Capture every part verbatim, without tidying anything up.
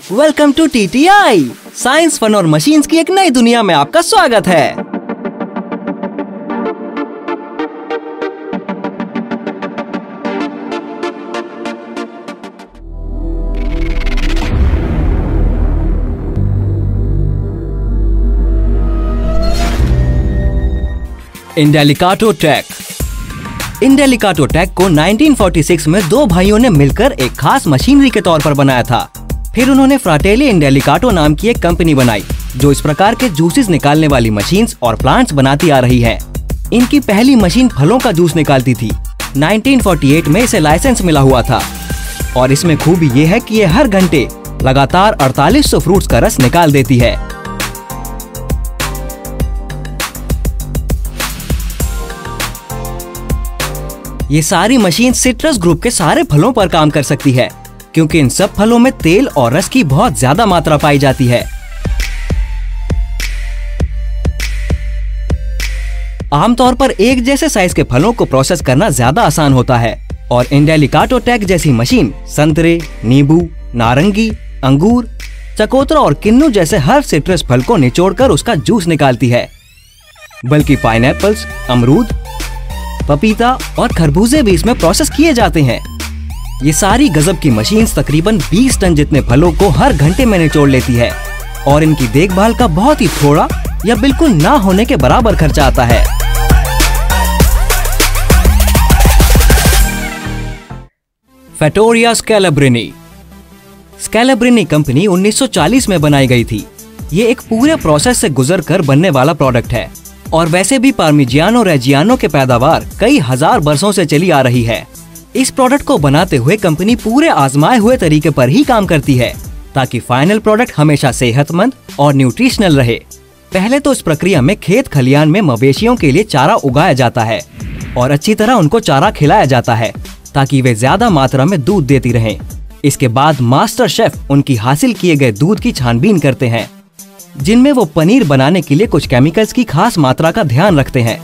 Welcome to T T I. Science, fun और machines की एक नई दुनिया में आपका स्वागत है। Indelicato tech. इंडेलिकाटो टेक को नाइनटीन फोर्टी सिक्स में दो भाइयों ने मिलकर एक खास मशीनरी के तौर पर बनाया था। फिर उन्होंने फ्राटेली इंडेलिकाटो नाम की एक कंपनी बनाई जो इस प्रकार के जूसेस निकालने वाली मशीन्स और प्लांट्स बनाती आ रही है। इनकी पहली मशीन फलों का जूस निकालती थी। नाइनटीन फोर्टी एट में इसे लाइसेंस मिला हुआ था और इसमें खूबी ये है कि ये हर घंटे लगातार अड़तालीस सौ फ्रूट्स का रस निकाल देती है। ये सारी मशीन सिट्रस ग्रुप के सारे फलों पर काम कर सकती है क्योंकि इन सब फलों में तेल और रस की बहुत ज्यादा मात्रा पाई जाती है। आमतौर पर एक जैसे साइज के फलों को प्रोसेस करना ज्यादा आसान होता है और इंडेलिकाटो टेक जैसी मशीन संतरे, नींबू, नारंगी, अंगूर, चकोतरा और किन्नू जैसे हर सिट्रस फल को निचोड़कर उसका जूस निकालती है। बल्कि पाइनएप्पल्स, अमरूद, पपीता और खरबूजे भी इसमें प्रोसेस किए जाते हैं। ये सारी गजब की मशीन्स तकरीबन बीस टन जितने फलों को हर घंटे में निचोड़ लेती है और इनकी देखभाल का बहुत ही थोड़ा या बिल्कुल ना होने के बराबर खर्चा आता है। फैटोरिया स्कैलेब्रिनी। स्कैलेब्रिनी कंपनी उन्नीस सौ चालीस में बनाई गई थी। ये एक पूरे प्रोसेस से गुजर कर बनने वाला प्रोडक्ट है और वैसे भी पार्मिजियानो रेजियानो के पैदावार कई हजार वर्षों से चली आ रही है। इस प्रोडक्ट को बनाते हुए कंपनी पूरे आजमाए हुए तरीके पर ही काम करती है ताकि फाइनल प्रोडक्ट हमेशा सेहतमंद और न्यूट्रिशनल रहे। पहले तो इस प्रक्रिया में खेत खलियान में मवेशियों के लिए चारा उगाया जाता है और अच्छी तरह उनको चारा खिलाया जाता है ताकि वे ज्यादा मात्रा में दूध देती रहें। इसके बाद मास्टर शेफ उनकी हासिल किए गए दूध की छानबीन करते हैं जिनमें वो पनीर बनाने के लिए कुछ केमिकल्स की खास मात्रा का ध्यान रखते हैं।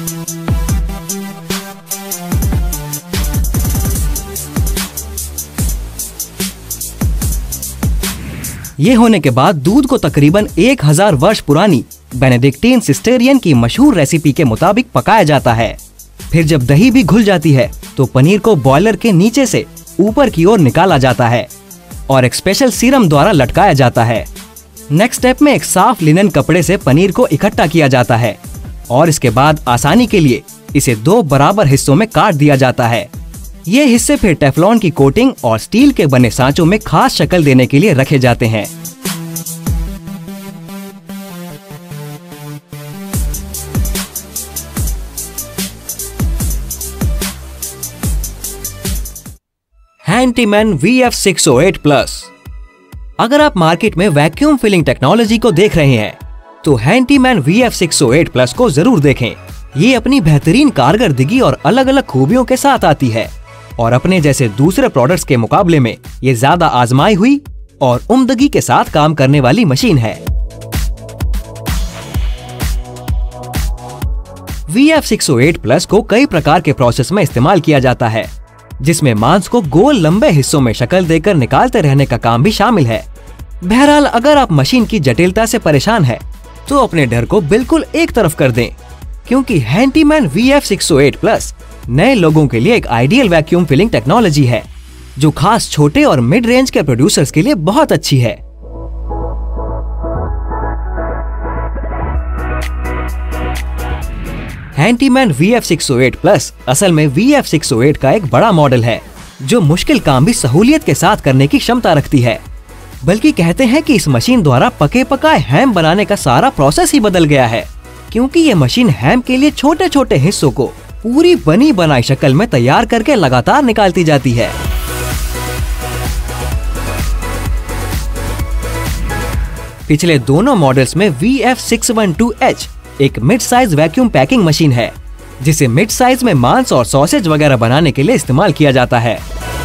ये होने के बाद दूध को तकरीबन एक हजार वर्ष पुरानी बेनेडिक्टीन सिस्टेरियन की मशहूर रेसिपी के मुताबिक पकाया जाता है। फिर जब दही भी घुल जाती है तो पनीर को बॉयलर के नीचे से ऊपर की ओर निकाला जाता है और एक स्पेशल सीरम द्वारा लटकाया जाता है। नेक्स्ट स्टेप में एक साफ लिनन कपड़े से पनीर को इकट्ठा किया जाता है और इसके बाद आसानी के लिए इसे दो बराबर हिस्सों में काट दिया जाता है। ये हिस्से फिर टेफ्लॉन की कोटिंग और स्टील के बने सांचों में खास शक्ल देने के लिए रखे जाते हैं। हैंटीमैन V F six O eight plus. अगर आप मार्केट में वैक्यूम फिलिंग टेक्नोलॉजी को देख रहे हैं तो हैंटीमैन V F six O eight plus को जरूर देखें। ये अपनी बेहतरीन कारकर्दगी और अलग अलग खूबियों के साथ आती है और अपने जैसे दूसरे प्रोडक्ट्स के मुकाबले में ये ज्यादा आजमाई हुई और उम्दगी के साथ काम करने वाली मशीन है। V F six O eight plus को कई प्रकार के प्रोसेस में इस्तेमाल किया जाता है जिसमें मांस को गोल लंबे हिस्सों में शक्ल देकर निकालते रहने का काम भी शामिल है। बहरहाल अगर आप मशीन की जटिलता से परेशान हैं, तो अपने डर को बिल्कुल एक तरफ कर दें क्योंकि हैंटीमैन V F six O eight plus नए लोगों के लिए एक आइडियल वैक्यूम फिलिंग टेक्नोलॉजी है जो खास छोटे और मिड रेंज के प्रोड्यूसर्स के लिए बहुत अच्छी है। हैंटीमैन V F six O eight plus असल में V F six O eight का एक बड़ा मॉडल है जो मुश्किल काम भी सहूलियत के साथ करने की क्षमता रखती है। बल्कि कहते हैं कि इस मशीन द्वारा पके पकाए हैम बनाने का सारा प्रोसेस ही बदल गया है क्योंकि ये मशीन हैम के लिए छोटे छोटे हिस्सों को पूरी बनी बनाई शक्ल में तैयार करके लगातार निकालती जाती है। पिछले दोनों मॉडल्स में V F six one two H एक mid size vacuum packing machine है जिसे मिड साइज में मांस और सॉसेज वगैरह बनाने के लिए इस्तेमाल किया जाता है।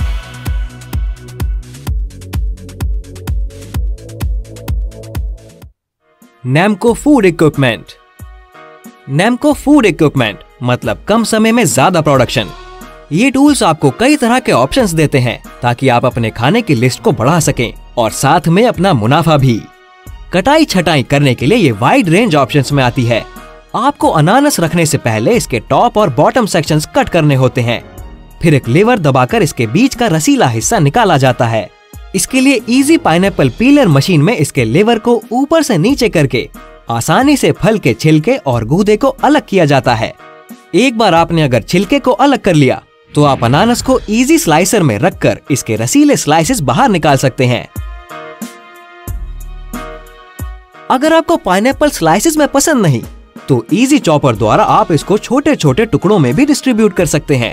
Namco food equipment. Namco food equipment मतलब कम समय में ज्यादा प्रोडक्शन। ये टूल्स आपको कई तरह के ऑप्शंस देते हैं ताकि आप अपने खाने की लिस्ट को बढ़ा सकें और साथ में अपना मुनाफा भी। कटाई छटाई करने के लिए ये वाइड रेंज ऑप्शंस में आती है। आपको अनानास रखने से पहले इसके टॉप और बॉटम सेक्शंस कट करने होते हैं। फिर एक लीवर दबाकर इसके बीच का रसीला हिस्सा निकाला जाता है। इसके लिए इजी पाइनएप्पल पीलर मशीन में इसके लीवर को ऊपर से नीचे करके आसानी से फल के छिलके और गूदे को अलग किया जाता है। एक बार आपने अगर छिलके को अलग कर लिया तो आप अनानास को इजी स्लाइसर में रखकर इसके रसीले स्लाइसेस बाहर निकाल सकते हैं। अगर आपको पाइनएप्पल स्लाइसेस में पसंद नहीं तो इजी चॉपर द्वारा आप इसको छोटे छोटे टुकड़ों में भी डिस्ट्रीब्यूट कर सकते हैं।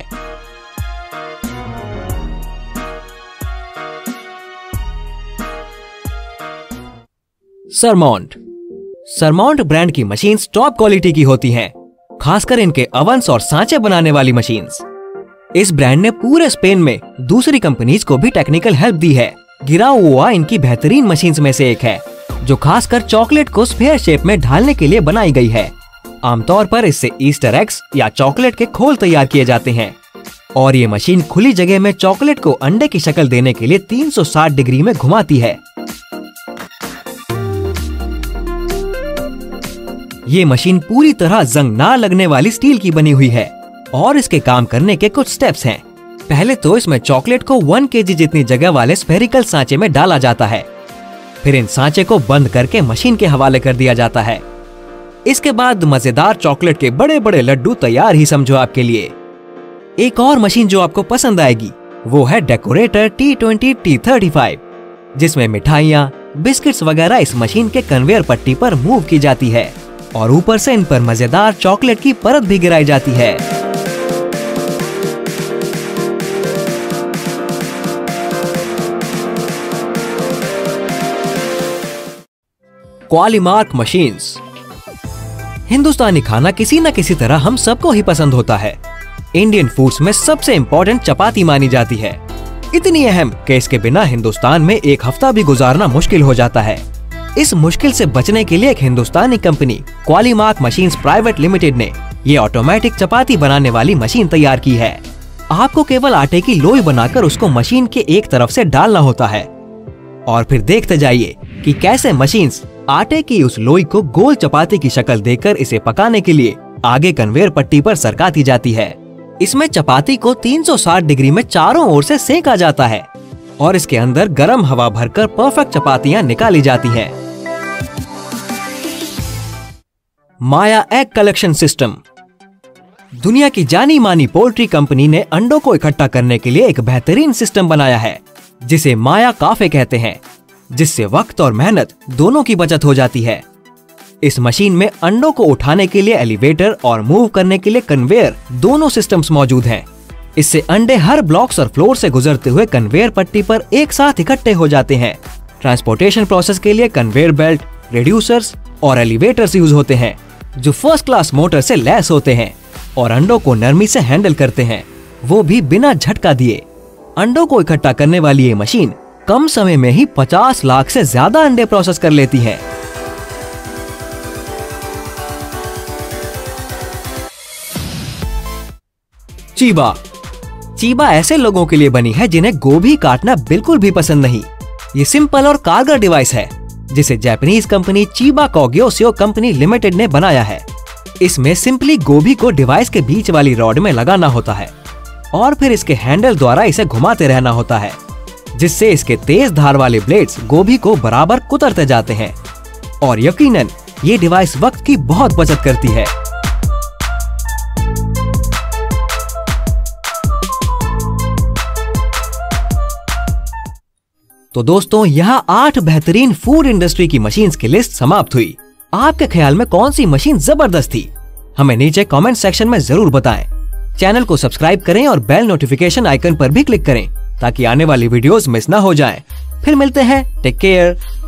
सरमोंट सरमोंट ब्रांड की मशीन्स टॉप क्वालिटी की होती हैं, खासकर इनके अवंस और सांचे बनाने वाली मशीन्स। इस ब्रांड ने पूरे स्पेन में दूसरी कंपनीज को भी टेक्निकल हेल्प दी है। गिराओआ इनकी बेहतरीन मशीन्स में से एक है, जो खासकर चॉकलेट को स्फेयर शेप में ढालने के लिए बनाई गई है। आमतौर पर इससे ईस्टर एग्स या चॉकलेट के खोल तैयार किए जाते हैं और ये मशीन खुली जगह में चॉकलेट को अंडे की शक्ल देने के लिए तीन सौ साठ डिग्री में घुमाती है। ये मशीन पूरी तरह जंग ना लगने वाली स्टील की बनी हुई है और इसके काम करने के कुछ स्टेप्स हैं। पहले तो इसमें चॉकलेट को वन केजी जितनी जगह वाले स्फेरिकल सांचे में डाला जाता है। फिर इन सांचे को बंद करके मशीन के हवाले कर दिया जाता है। इसके बाद मजेदार चॉकलेट के बड़े बड़े लड्डू तैयार ही समझो आपके लिए। एक और मशीन जो आपको पसंद आएगी वो है decorator T twenty T thirty five, जिसमें मिठाइयाँ, बिस्किट्स वगैरह इस मशीन के कन्वेयर पट्टी पर मूव की जाती है और ऊपर से इन पर मजेदार चॉकलेट की परत भी गिराई जाती है। क्वालीमार्क मशीन्स। हिंदुस्तानी खाना किसी न किसी तरह हम सबको ही पसंद होता है। इंडियन फूड्स में सबसे इम्पोर्टेंट चपाती मानी जाती है, इतनी अहम कि इसके बिना हिंदुस्तान में एक हफ्ता भी गुजारना मुश्किल हो जाता है। इस मुश्किल से बचने के लिए एक हिंदुस्तानी company Qualimark machines private limited ने ये ऑटोमेटिक चपाती बनाने वाली मशीन तैयार की है। आपको केवल आटे की लोई बनाकर उसको मशीन के एक तरफ से डालना होता है और फिर देखते जाइए कि कैसे मशीन्स आटे की उस लोई को गोल चपाती की शक्ल देकर इसे पकाने के लिए आगे कन्वेयर पट्टी पर सरकाती जाती है। इसमें चपाती को तीन सौ साठ डिग्री में चारों ओर से सेका जाता है और इसके अंदर गर्म हवा भरकर परफेक्ट चपातियां निकाली जाती हैं। Maya egg collection system. दुनिया की जानी मानी पोल्ट्री कंपनी ने अंडों को इकट्ठा करने के लिए एक बेहतरीन सिस्टम बनाया है, जिसे माया काफे कहते हैं, जिससे वक्त और मेहनत दोनों की बचत हो जाती है। इस मशीन में अंडों को उठाने के लिए एलिवेटर और मूव करने के लिए कन्वेयर दोनों सिस्टम्स मौजूद हैं। इससे अंडे हर ब्लॉक्स और फ्लोर से गुजरते हुए कन्वेयर पट्टी पर एक साथ इकट्ठे हो जाते हैं। ट्रांसपोर्टेशन प्रोसेस के लिए कन्वेयर बेल्ट, रिड्यूसर्स और एलिवेटर्स यूज होते हैं, जो फर्स्ट क्लास मोटर से लैस होते हैं और अंडों को नरमी से हैंडल करते हैं, वो भी बिना झटका दिए। अंडों को इकट्ठा करने वाली ये मशीन कम समय में ही पचास लाख से ज्यादा अंडे प्रोसेस कर लेती है। चीबा। चीबा ऐसे लोगों के लिए बनी है जिन्हें गोभी काटना बिल्कुल भी पसंद नहीं। ये सिंपल और कारगर डिवाइस है, जिसे Japanese company Chiba Kogyosho company limited ने बनाया है। इसमें सिंपली गोभी को डिवाइस के बीच वाली रॉड में लगाना होता है और फिर इसके हैंडल द्वारा इसे घुमाते रहना होता है, जिससे इसके तेज धार वाले ब्लेड्स गोभी को बराबर कुतरते जाते हैं और यकीनन ये डिवाइस वक्त की बहुत बचत करती है। तो दोस्तों, यहाँ आठ बेहतरीन फूड इंडस्ट्री की मशीन्स की लिस्ट समाप्त हुई। आपके ख्याल में कौन सी मशीन जबरदस्त थी? हमें नीचे कमेंट सेक्शन में जरूर बताएं। चैनल को सब्सक्राइब करें और बेल नोटिफिकेशन आइकन पर भी क्लिक करें ताकि आने वाली वीडियोस मिस ना हो जाएं। फिर मिलते हैं। Take care.